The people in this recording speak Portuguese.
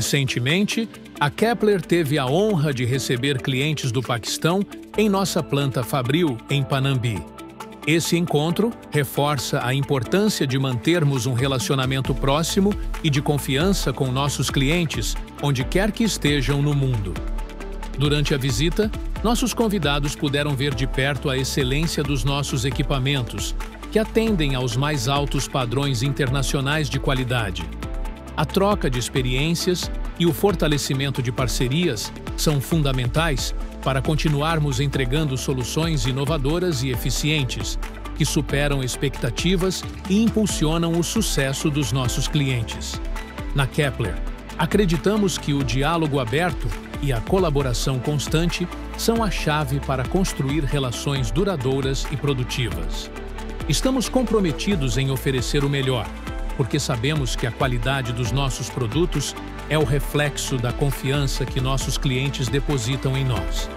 Recentemente, a Kepler teve a honra de receber clientes do Paquistão em nossa planta fabril em Panambi. Esse encontro reforça a importância de mantermos um relacionamento próximo e de confiança com nossos clientes, onde quer que estejam no mundo. Durante a visita, nossos convidados puderam ver de perto a excelência dos nossos equipamentos, que atendem aos mais altos padrões internacionais de qualidade. A troca de experiências e o fortalecimento de parcerias são fundamentais para continuarmos entregando soluções inovadoras e eficientes, que superam expectativas e impulsionam o sucesso dos nossos clientes. Na Kepler, acreditamos que o diálogo aberto e a colaboração constante são a chave para construir relações duradouras e produtivas. Estamos comprometidos em oferecer o melhor, porque sabemos que a qualidade dos nossos produtos é o reflexo da confiança que nossos clientes depositam em nós.